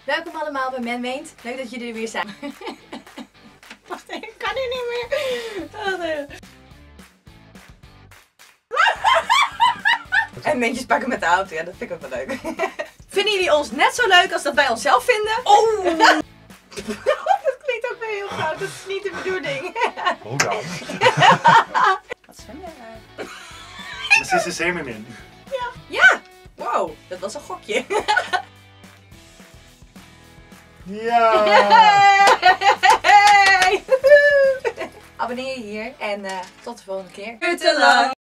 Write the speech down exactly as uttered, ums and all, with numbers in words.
Welkom allemaal bij Men Meent. Leuk dat jullie er weer zijn. Wacht even, ik kan nu niet meer. Wacht even. En mensen pakken met de auto, ja dat vind ik ook wel leuk. Vinden jullie ons net zo leuk als dat wij onszelf vinden? Oh! Dat klinkt ook weer heel fout, dat is niet de bedoeling. Hoe dan? Wat zwem jij daar? Dat is de zeemermin. Ja. Ja! Wow, dat was een gokje. Ja! Abonneer je hier en uh, tot de volgende keer. Te lang.